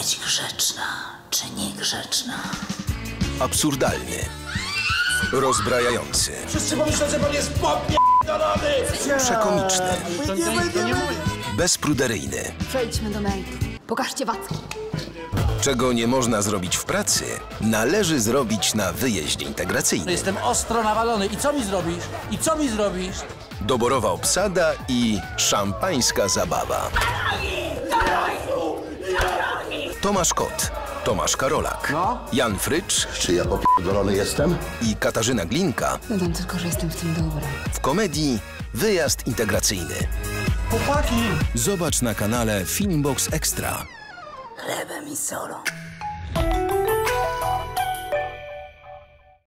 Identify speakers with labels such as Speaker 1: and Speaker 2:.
Speaker 1: być grzeczna czy niegrzeczna.
Speaker 2: Absurdalny. Rozbrajający.
Speaker 3: Wszyscy pomyślą, że pan jest popierdolony!
Speaker 2: Przekomiczny. Bezpruderyjny.
Speaker 4: Przejdźmy do meritum. Pokażcie wacki.
Speaker 2: Czego nie można zrobić w pracy, należy zrobić na wyjeździe integracyjnym.
Speaker 3: Jestem ostro nawalony. I co mi zrobisz? I co mi zrobisz?
Speaker 2: Doborowa obsada i szampańska zabawa. Tomasz Kot, Tomasz Karolak, Jan Frycz.
Speaker 5: Czy ja popierdolony jestem?
Speaker 2: I Katarzyna Glinka.
Speaker 4: Dodam tylko, że jestem w tym dobra.
Speaker 2: W komedii Wyjazd integracyjny.
Speaker 3: Chłopaki!
Speaker 2: Zobacz na kanale Filmbox Extra.
Speaker 1: Chlebem i solą.